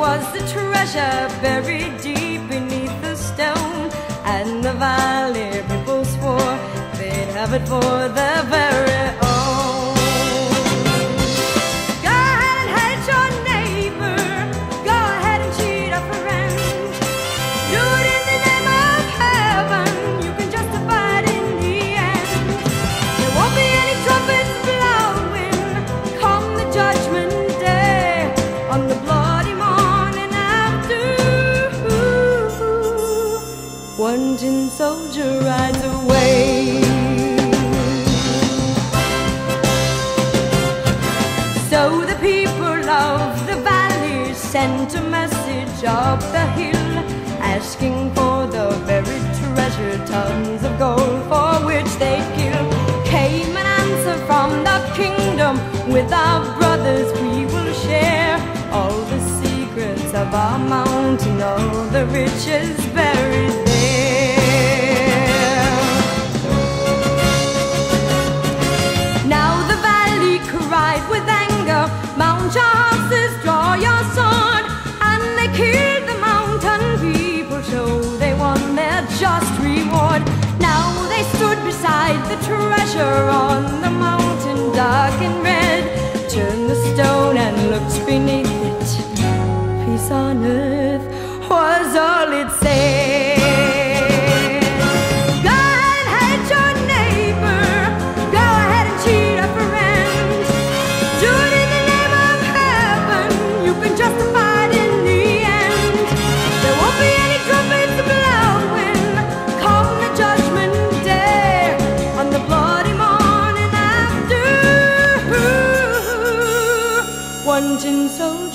was the treasure buried deep beneath the stone, and the valley people swore they'd have it for their very own. Go ahead and hate your neighbor, go ahead and cheat a friend. Do it in the name of heaven, you can justify it in the end. There won't be any trumpets blowing come the judgment day, on the bloody morning after. One tin soldier rides away. So the people of the valley sent a message up the hill, asking for the buried treasure, tons of gold for which they'd kill. Came an answer from the kingdom, with our brothers we will share all the secrets of our mountain, all the riches buried there. Now the valley cried with anger, mount your horses, draw your sword, and they killed the mountain people, so they won their just reward. Now they stood beside the treasure on the mountain, dark and red, turned the stone and looked beneath it. Peace on earth was all it said. Go ahead and hate your neighbor, go ahead and cheat a friend. Do it in the name of heaven, you can justify it in the end. There won't be any trumpets blowing come the judgment day, on the bloody morning after. One tin soldier